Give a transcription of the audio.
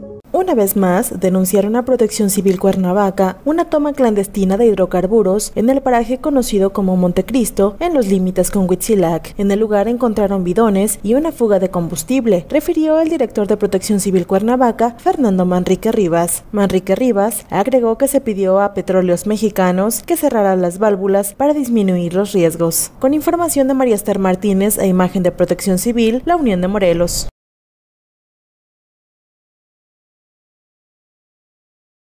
Una vez más, denunciaron a Protección Civil Cuernavaca una toma clandestina de hidrocarburos en el paraje conocido como Montecristo, en los límites con Huitzilac. En el lugar encontraron bidones y una fuga de combustible, refirió el director de Protección Civil Cuernavaca, Fernando Manrique Rivas. Manrique Rivas agregó que se pidió a Petróleos Mexicanos que cerraran las válvulas para disminuir los riesgos. Con información de María Esther Martínez e imagen de Protección Civil, La Unión de Morelos.